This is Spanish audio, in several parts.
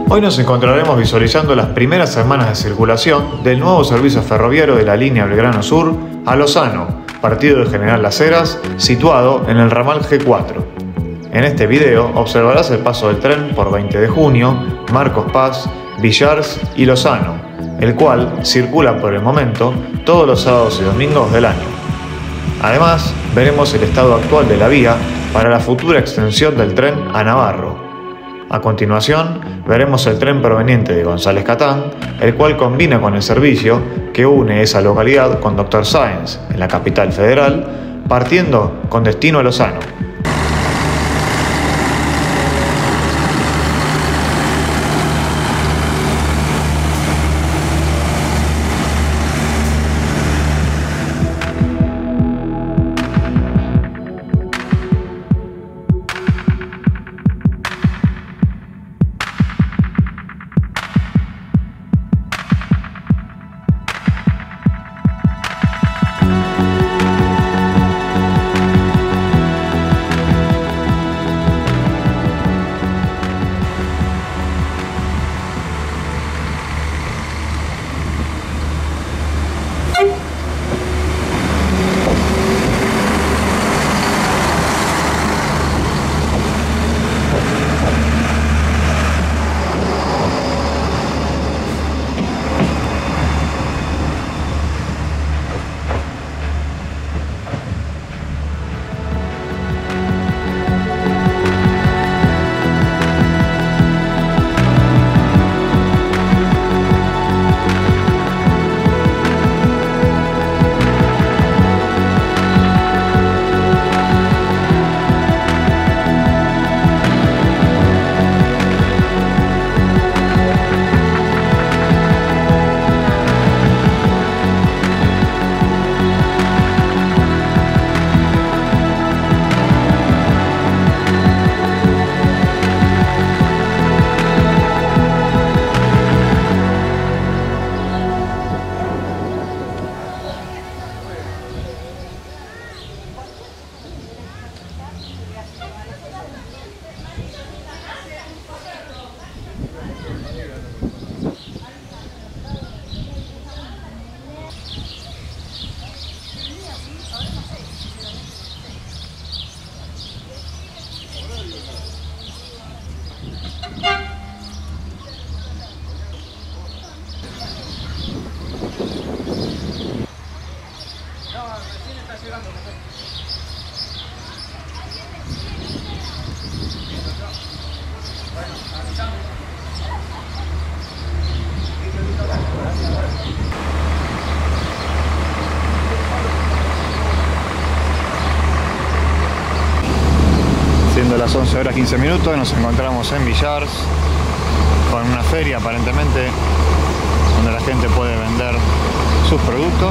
Hoy nos encontraremos visualizando las primeras semanas de circulación del nuevo servicio ferroviario de la línea Belgrano Sur a Lozano, partido de General Las Heras, situado en el ramal G4. En este video observarás el paso del tren por 20 de junio, Marcos Paz, Villars y Lozano, el cual circula por el momento todos los sábados y domingos del año. Además, veremos el estado actual de la vía para la futura extensión del tren a Navarro. A continuación, veremos el tren proveniente de González Catán, el cual combina con el servicio que une esa localidad con Dr. Sáenz, en la capital federal, partiendo con destino a Lozano. Siendo las 11 horas 15 minutos, nos encontramos en Villars con una feria aparentemente donde la gente puede vender sus productos.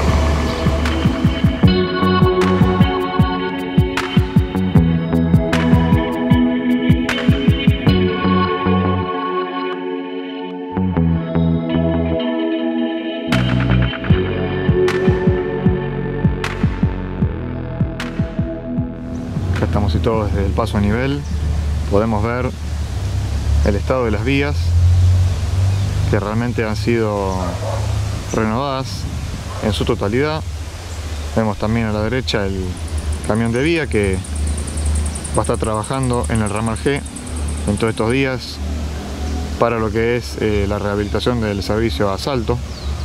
Estamos situados desde el paso a nivel, podemos ver el estado de las vías que realmente han sido renovadas en su totalidad. Vemos también a la derecha el camión de vía que va a estar trabajando en el ramal G en todos estos días para lo que es la rehabilitación del servicio a Salto.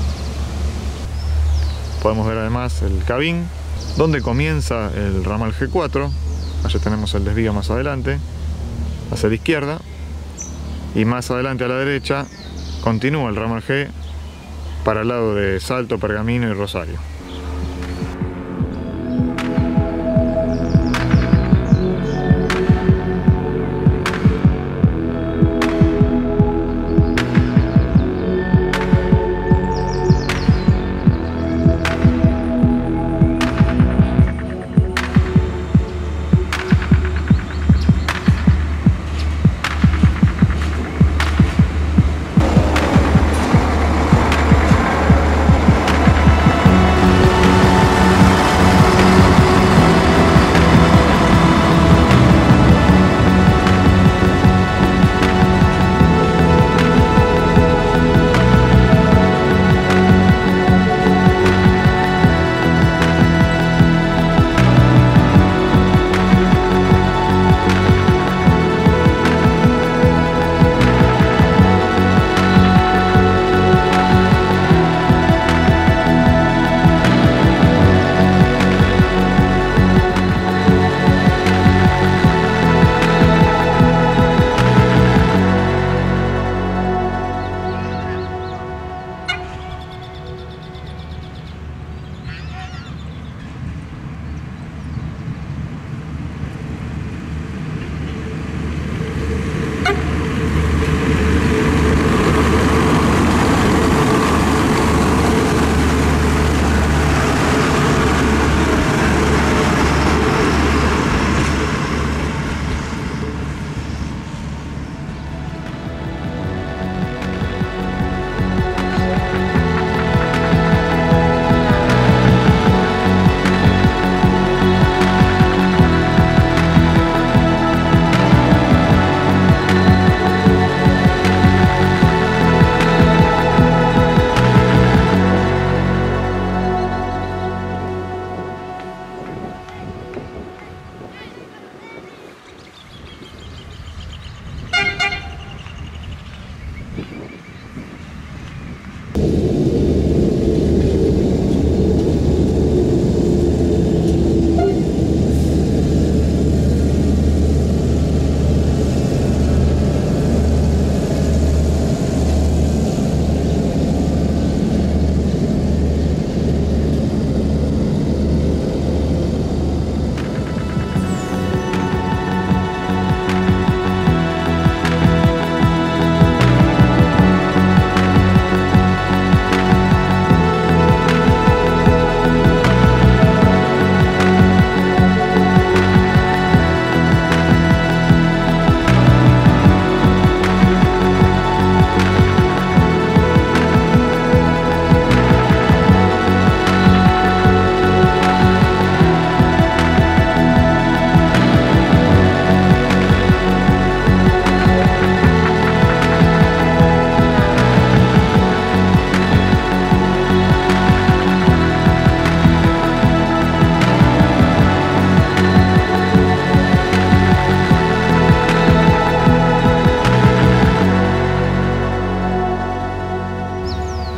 Podemos ver además el Cabín donde comienza el ramal G4. Allá tenemos el desvío más adelante, hacia la izquierda, y más adelante a la derecha continúa el ramal G para el lado de Salto, Pergamino y Rosario.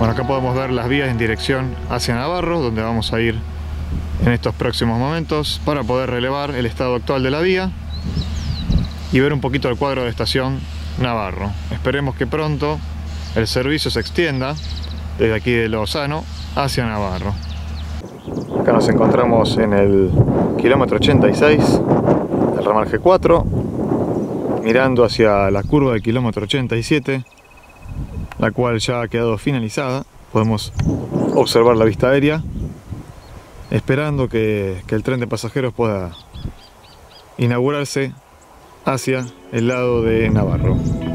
Bueno, acá podemos ver las vías en dirección hacia Navarro, donde vamos a ir en estos próximos momentos para poder relevar el estado actual de la vía y ver un poquito el cuadro de estación Navarro. Esperemos que pronto el servicio se extienda desde aquí de Lozano hacia Navarro. Acá nos encontramos en el kilómetro 86 del ramal G4, mirando hacia la curva del kilómetro 87, la cual ya ha quedado finalizada. Podemos observar la vista aérea, esperando que el tren de pasajeros pueda inaugurarse hacia el lado de Navarro.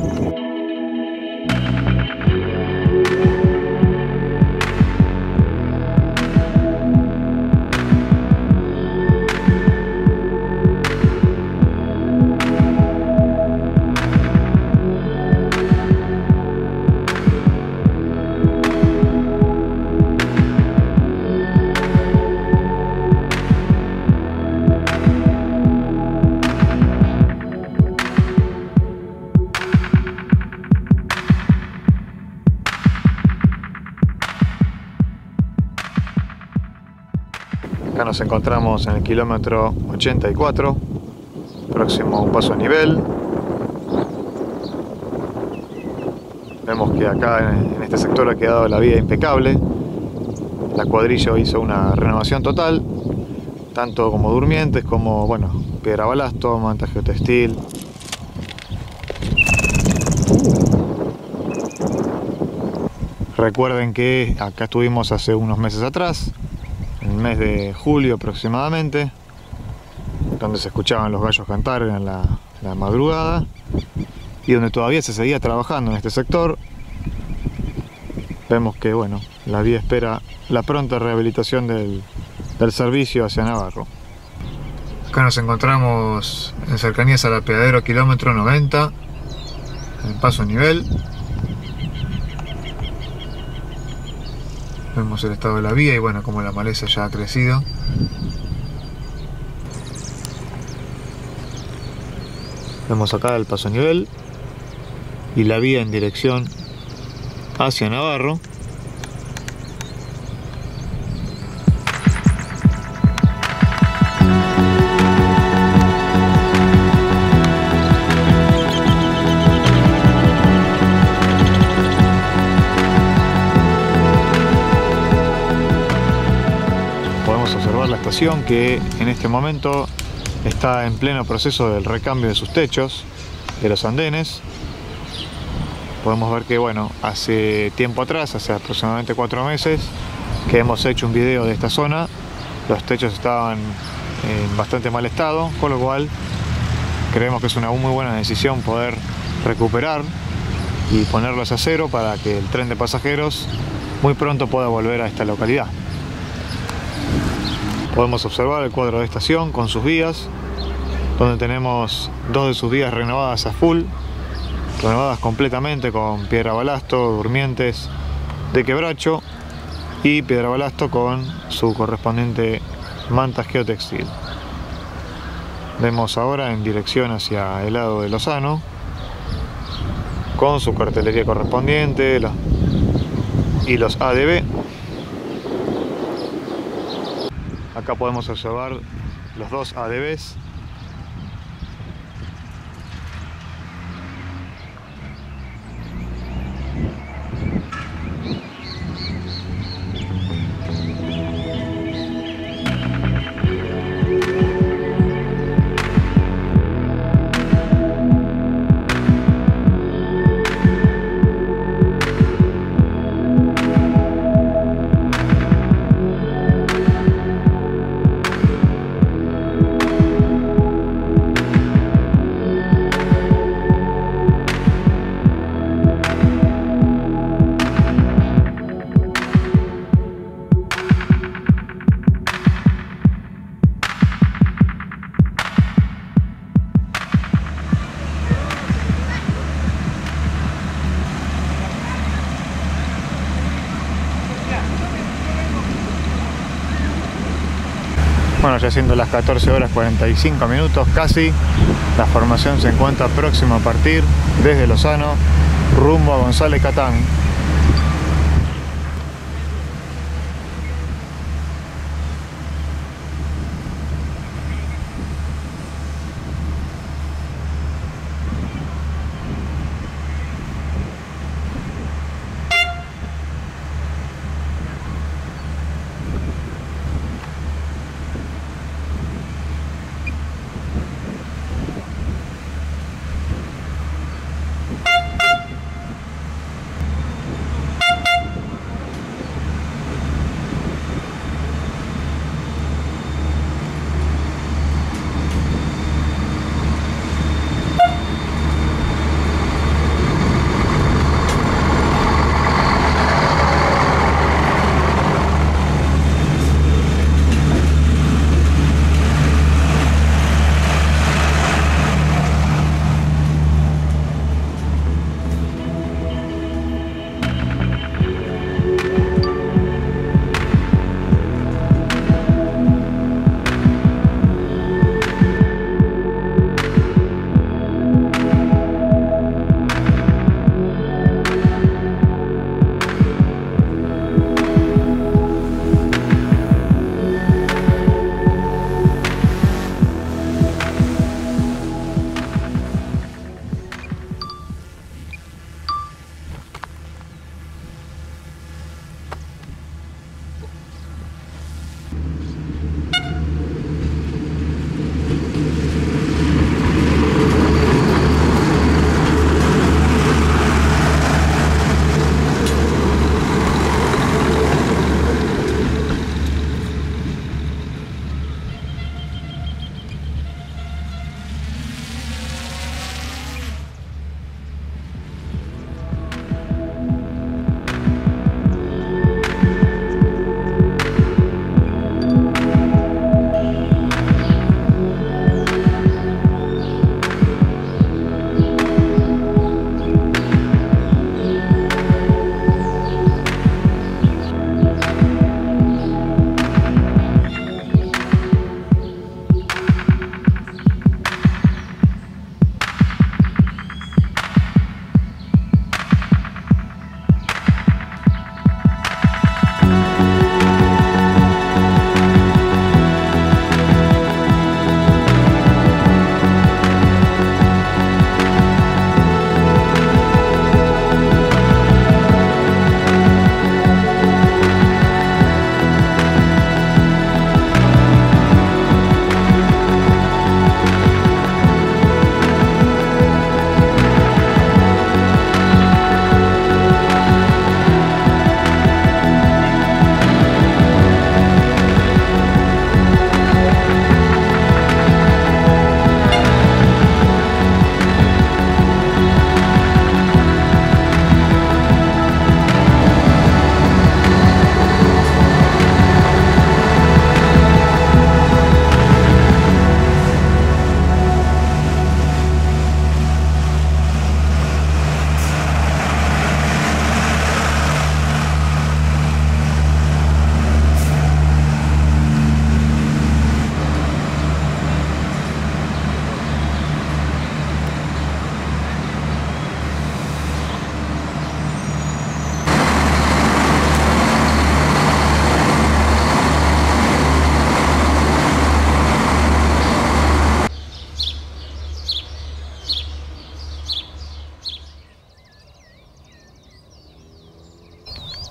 Acá nos encontramos en el kilómetro 84, próximo a un paso a nivel. Vemos que acá en este sector ha quedado la vía impecable. La cuadrilla hizo una renovación total, tanto como durmientes como, bueno, piedra balasto, manta geotextil. Recuerden que acá estuvimos hace unos meses atrás, en el mes de julio aproximadamente, donde se escuchaban los gallos cantar en la madrugada y donde todavía se seguía trabajando en este sector. Vemos que, bueno, la vía espera la pronta rehabilitación del servicio hacia Navarro. Acá nos encontramos en cercanías al apeadero kilómetro 90, en paso a nivel. Vemos el estado de la vía y, bueno, como la maleza ya ha crecido. Vemos acá el paso a nivel y la vía en dirección hacia Navarro. Podemos observar la estación, que en este momento está en pleno proceso del recambio de sus techos, de los andenes. Podemos ver que, bueno, hace tiempo atrás, hace aproximadamente 4 meses, que hemos hecho un video de esta zona. Los techos estaban en bastante mal estado, con lo cual creemos que es una muy buena decisión poder recuperar y ponerlos a cero para que el tren de pasajeros muy pronto pueda volver a esta localidad. Podemos observar el cuadro de estación con sus vías, donde tenemos 2 de sus vías renovadas a full, renovadas completamente con piedra balasto, durmientes de quebracho y piedra balasto con su correspondiente manta geotextil. Vemos ahora en dirección hacia el lado de Lozano, con su cartelería correspondiente y los ADB. Acá podemos observar los 2 ADBs. Bueno, ya siendo las 14 horas 45 minutos casi, la formación se encuentra próxima a partir desde Lozano rumbo a González Catán.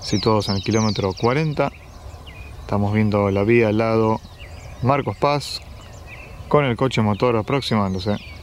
situados en el kilómetro 40. Estamos viendo la vía al lado Marcos Paz con el coche motor aproximándose.